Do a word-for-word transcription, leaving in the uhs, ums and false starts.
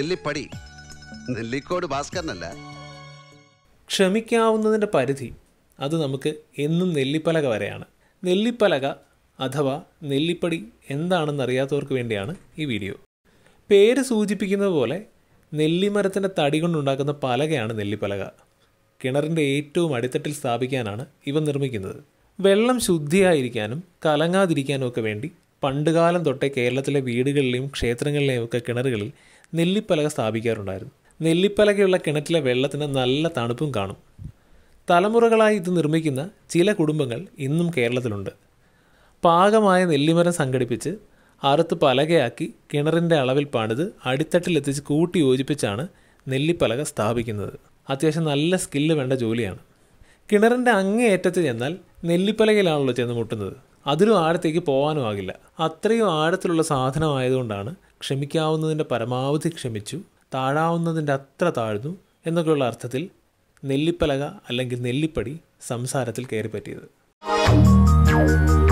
നെല്ലിപ്പടി, നെല്ലിക്കോട് ഭാസ്കരനല്ല. ക്ഷമിക്കാവുന്നതിൻ്റെ പരിധി അത് നമുക്ക് എന്നും നെല്ലിപ്പലക വരെയാണ്. നെല്ലിപ്പലക അഥവാ നെല്ലിപ്പടി എന്താണെന്നറിയാത്തവർക്ക് വേണ്ടിയാണ് ഈ വീഡിയോ. പേര് സൂചിപ്പിക്കുന്നത് പോലെ നെല്ലിമരത്തിൻ്റെ തടി കൊണ്ടുണ്ടാക്കുന്ന പലകയാണ് നെല്ലിപ്പലക. കിണറിൻ്റെ ഏറ്റവും അടിത്തട്ടിൽ സ്ഥാപിക്കാനാണ് ഇവ നിർമ്മിക്കുന്നത്. വെള്ളം ശുദ്ധിയായിരിക്കാനും കലങ്ങാതിരിക്കാനും ഒക്കെ വേണ്ടി പണ്ടുകാലം തൊട്ടേ കേരളത്തിലെ വീടുകളിലെയും ക്ഷേത്രങ്ങളിലെയും ഒക്കെ കിണറുകളിൽ നെല്ലിപ്പലക സ്ഥാപിക്കാറുണ്ടായിരുന്നു. നെല്ലിപ്പലകയുള്ള കിണറ്റിലെ വെള്ളത്തിന് നല്ല തണുപ്പും കാണും. തലമുറകളായി ഇത് നിർമ്മിക്കുന്ന ചില കുടുംബങ്ങൾ ഇന്നും കേരളത്തിലുണ്ട്. പാകമായ നെല്ലിമരം സംഘടിപ്പിച്ച് അറുത്ത് പലകയാക്കി കിണറിൻ്റെ അളവിൽ പണിത് അടിത്തട്ടിലെത്തിച്ച് കൂട്ടി യോജിപ്പിച്ചാണ് നെല്ലിപ്പലക സ്ഥാപിക്കുന്നത്. അത്യാവശ്യം നല്ല സ്കില്ല് വേണ്ട ജോലിയാണ്. കിണറിൻ്റെ അങ്ങേയറ്റത്ത് ചെന്നാൽ നെല്ലിപ്പലകയിലാണല്ലോ ചെന്ന് മുട്ടുന്നത്. അതിലും ആഴത്തേക്ക് പോകാനും ആകില്ല. അത്രയും ആഴത്തിലുള്ള സാധനമായതുകൊണ്ടാണ് ക്ഷമിക്കാവുന്നതിൻ്റെ പരമാവധി ക്ഷമിച്ചു, താഴാവുന്നതിൻ്റെ അത്ര താഴ്ന്നു എന്നൊക്കെയുള്ള അർത്ഥത്തിൽ നെല്ലിപ്പലക അല്ലെങ്കിൽ നെല്ലിപ്പടി സംസാരത്തിൽ കയറിപ്പറ്റിയത്.